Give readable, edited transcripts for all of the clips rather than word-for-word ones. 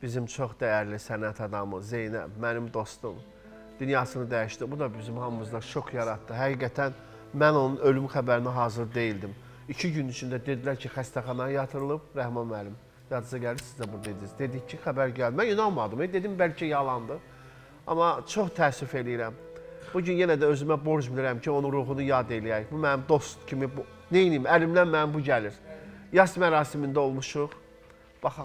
Bizim çox dəyərli sənət adamı Zeynəb, mənim dostum, dünyasını dəyişdi. Bu da bizim hamımızda şok yaratdı. Həqiqətən mən onun ölüm xəbərinə hazır deyildim. 2 gün içində dedilər ki, xəstəxanaya yatırılıb, Rəhman müəllim. Yadınıza gəlir, siz də burada dediniz. Dedik ki, xəbər gəldi. Mən inanmadım. Dedim, bəlkə yalandı. Amma çox təəssüf eləyirəm. Bugün yenə də özümə borc bilirəm ki, onun ruhunu yad eləyək. Bu mənim dost kimi, neyniyim, əlimdən mənim bu gəlir. Yas mərasimində olmuşuq. Baxaq.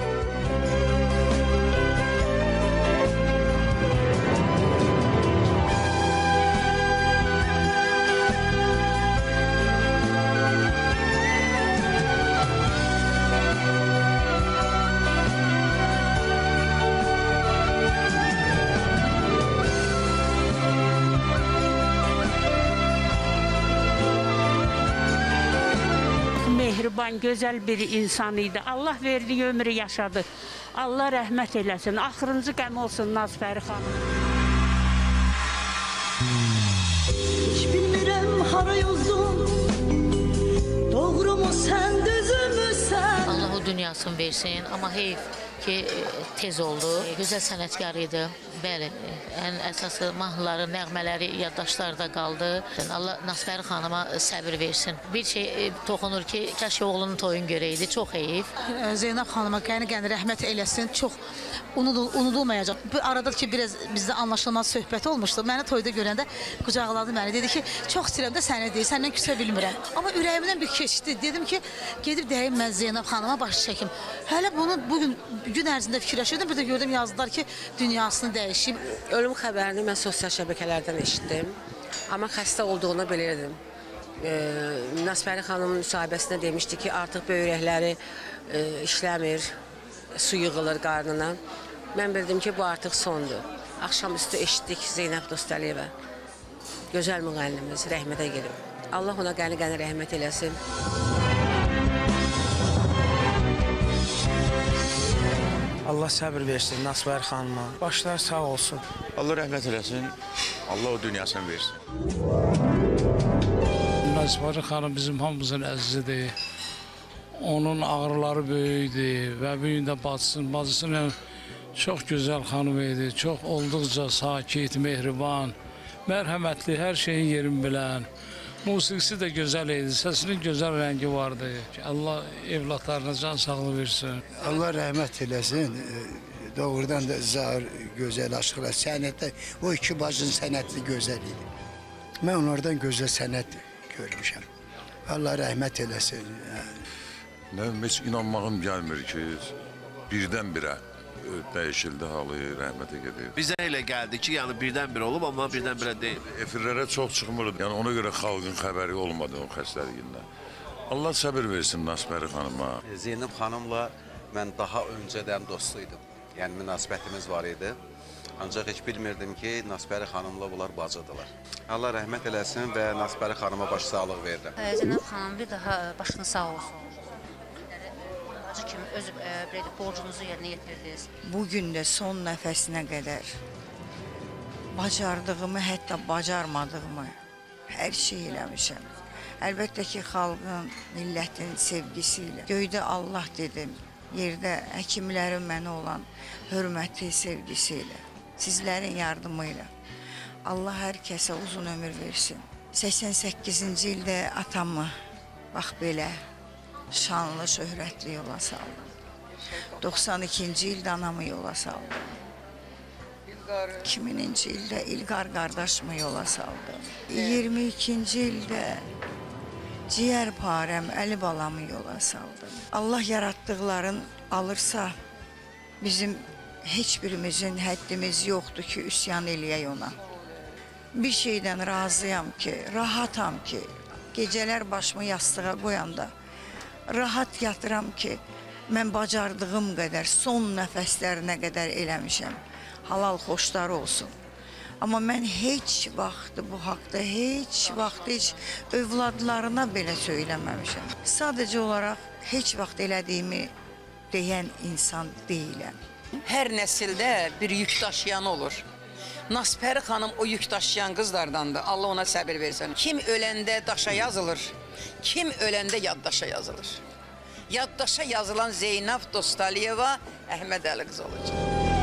Mehriban, gözəl bir insan idi. Allah verdiyi ömrü yaşadı. Allah rəhmət eləsin. Axırıncı qəm olsun Nazfəri xanım. Hiç bilmirəm hara yozum, doğru mu sən, düzümü sən? Allah o dünyasını versin, amma heyf ki tez oldu. Gözəl sənətkar idi. Bəli, ən əsası mahnıları, nəğmələri yaddaşlarda qaldı. Allah Nazfəri xanıma səbir versin. Bir şey toxunur ki, kəşke oğlunun toyunu görəydi. Çox heyif. Zeynəb xanıma qəni rəhmət eləsin. Çox unudulmayacaq. Bu arada ki, biraz bizdə anlaşılmaz söhbət olmuşdu. Məni toyda görəndə qucaqladı məni. Dedi ki, çox istəyirəm də səni deyil, səndən küsə bilmirəm. Amma ürəyimdən bir keçdi. Dedim ki, gedib deyim mən Zeynəb xanıma baş çəkim. Hələ bunu bugün gün ərzində fikirləşirdim. Bir də gördüm yazdılar ki, dünyasını dəyişib. Ölüm xəbərini mən sosial şəbəkələrdən eşitdim. Amma xəstə olduğunu bilirdim. Nazfəri xanımın müsahibəsində demişdi ki, artıq böyrəkləri işləmir, su yığılır qarnına. Mən bildim ki, bu artıq sondur. Axşamüstü eşitdik Zeynəb Dostəliyevə. Gözəl müğənnimiz, rəhmətə gedib. Allah ona qəni rəhmət eləsin. Allah səbir versin Nazfəri xanıma. Başlar sağ olsun. Allah rəhmət eləsin. Allah o dünyasını versin. Nazfəri xanım bizim hamımızın əzizidir. Onun ağrıları böyükdür və bu gün də bacısının çox gözəl xanım idi. Çox olduqca sakit, mehriban, mərhəmətli, hər şeyin yerini bilən. Musiqisi də gözəl idi, səsinin gözəl rəngi vardı. Allah evlatlarına can sağlığı versin. Allah rəhmət eləsin. Doğrudan da zahir gözəl aşkla sənətdə, o iki bacının sənəti gözəl idi. Mən onlardan gözəl sənət görmüşəm. Allah rəhmət eləsin. Mən heç inanmağım gəlmir ki, birdən-birə dəyişildi halı, rəhmətə gedir. Bizə elə gəldi ki, yəni birdən-birə olub, amma birdən-birə deyil. Efirlərə çox çıxmırdı. Yəni ona görə xalqın xəbəri olmadı o xəstəliyindən. Allah səbir versin Nazfəri xanıma. Zeynəb xanımla mən daha öncədən dostuydum. Yəni münasibətimiz var idi. Ancaq heç bilmirdim ki, Nazfəri xanımla bunlar bacıdılar. Allah rəhmət eləsin və Nazfəri xanıma baş sağlıq verirəm. Zeynəb xanım bir daha başını sağ olsun. Kimi öz borcunuzu yerinə yetirdiniz. Bugün də son nəfəsinə qədər bacardığımı, hətta bacarmadığımı hər şey eləmişəm. Əlbəttə ki, xalqın, millətin sevgisi ilə. Göydə Allah dedim, yerdə həkimlərin mənə olan hörməti, sevgisi ilə, sizlərin yardımı ilə. Allah hər kəsə uzun ömür versin. 88-ci ildə atamı bax belə şanlı, şöhrətli yola saldım. 92-ci ildə anamı yola saldım. 2000-ci ildə İlqar qardaşımı yola saldım. 22-ci ildə ciyərparəm Əli balamı yola saldım. Allah yaratdıqların alırsa, bizim heç birimizin həddimiz yoxdur ki, üsyan eləyək ona. Bir şeydən razıyam ki, rahatam ki, gecələr başımı yastığa qoyanda, rahat yatıram ki, mən bacardığım qədər, son nəfəslərinə qədər eləmişəm. Halal xoşlar olsun. Amma mən heç vaxt bu haqda, heç övladlarına belə söyləməmişəm. Sadəcə olaraq heç vaxt elədiyimi deyən insan deyiləm. Hər nəsildə bir yük daşıyan olur. Nazfəri xanım o yük daşıyan qızlardandır. Allah ona səbir versin. Kim öləndə daşa yazılır, kim öləndə yaddaşa yazılır. yaddaşa yazılan Zeynəb Dostaliyeva Əhməd Əli qızı olacaq.